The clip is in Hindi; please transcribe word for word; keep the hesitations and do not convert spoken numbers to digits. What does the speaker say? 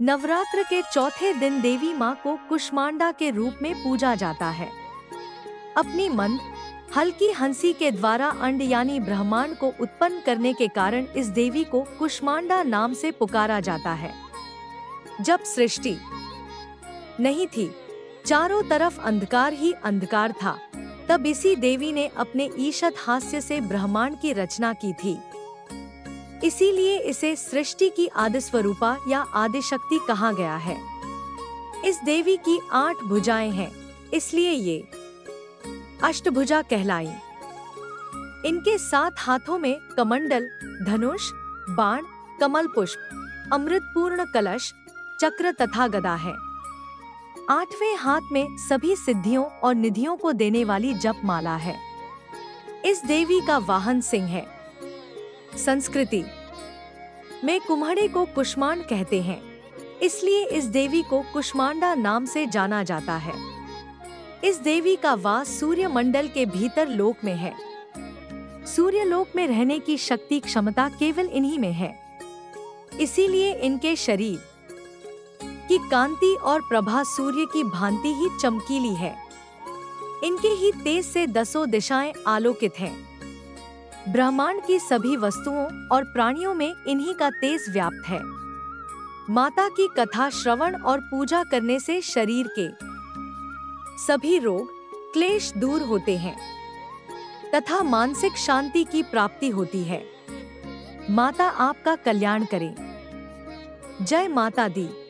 नवरात्र के चौथे दिन देवी माँ को कुष्मांडा के रूप में पूजा जाता है। अपनी मंद हल्की हंसी के द्वारा अंड यानी ब्रह्मांड को उत्पन्न करने के कारण इस देवी को कुष्मांडा नाम से पुकारा जाता है। जब सृष्टि नहीं थी, चारों तरफ अंधकार ही अंधकार था, तब इसी देवी ने अपने ईशत हास्य से ब्रह्मांड की रचना की थी। इसीलिए इसे सृष्टि की आदिस्वरूपा या आदिशक्ति कहा गया है। इस देवी की आठ भुजाएं हैं, इसलिए ये अष्टभुजा कहलाई। इनके सात हाथों में कमंडल, धनुष, बाण, कमल पुष्प, अमृतपूर्ण कलश, चक्र तथा गदा है। आठवें हाथ में सभी सिद्धियों और निधियों को देने वाली जप माला है। इस देवी का वाहन सिंह है। संस्कृति में कुम्हड़े को कुष्मांड कहते हैं, इसलिए इस देवी को कुष्मांडा नाम से जाना जाता है। इस देवी का वास सूर्य मंडल के भीतर लोक में है। सूर्य लोक में रहने की शक्ति क्षमता केवल इन्हीं में है, इसीलिए इनके शरीर की कांति और प्रभा सूर्य की भांति ही चमकीली है। इनके ही तेज से दसों दिशाएं आलोकित हैं। ब्रह्मांड की सभी वस्तुओं और प्राणियों में इन्हीं का तेज व्याप्त है। माता की कथा श्रवण और पूजा करने से शरीर के सभी रोग क्लेश दूर होते हैं तथा मानसिक शांति की प्राप्ति होती है। माता आपका कल्याण करे। जय माता दी।